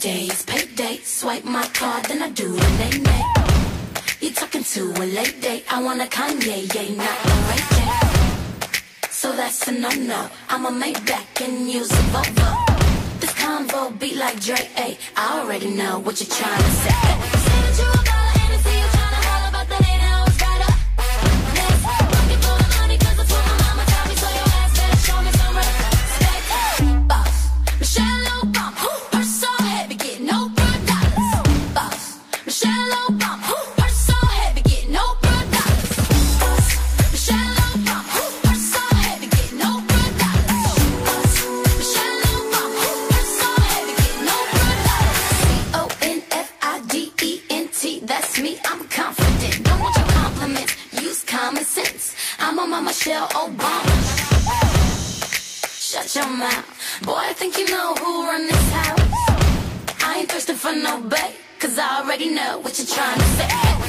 birthdays, payday, swipe my card, then I do the nay-nay. You talking to a late date, I want a Kanye, yeah, not a Ray J. So that's a no-no, I'ma make back and use a Volvo. This convo be like Drake, ayy, I already know what you're trying to say. Say that you a baller and I see you trying to holler about the hate, now it's right up. Next, looking for the money, cause that's what my mama taught me, so your ass better show me some respect. Boss, Michelle Obama, purse so heavy, get no $1. Boss, Michelle Obama, purse so heavy, get no $1. Boss, Michelle Obama, purse so heavy, get no $1. Boss, Michelle Obama, purse so heavy, get no $1. Confident, that's me, I'm confident. Don't want your compliments, use common sense. I'm on my Michelle Obama. Shut your mouth, boy, I think you know who run this house. I ain't thirsting for no bait, cause I already know what you're trying to say.